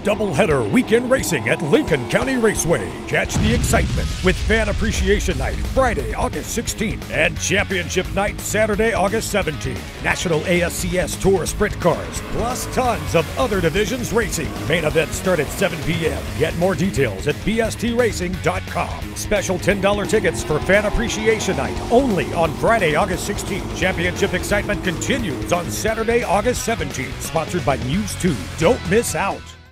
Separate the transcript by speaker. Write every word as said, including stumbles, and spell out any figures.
Speaker 1: Doubleheader weekend racing at Lincoln County Raceway. Catch the excitement with Fan Appreciation Night Friday, August sixteenth and Championship Night Saturday, August seventeenth. National A S C S Tour sprint cars, plus tons of other divisions racing. Main events start at seven p m Get more details at b s t racing dot com. Special ten dollar tickets for Fan Appreciation Night only on Friday, August sixteenth. Championship excitement continues on Saturday, August seventeenth. Sponsored by News two. Don't miss out.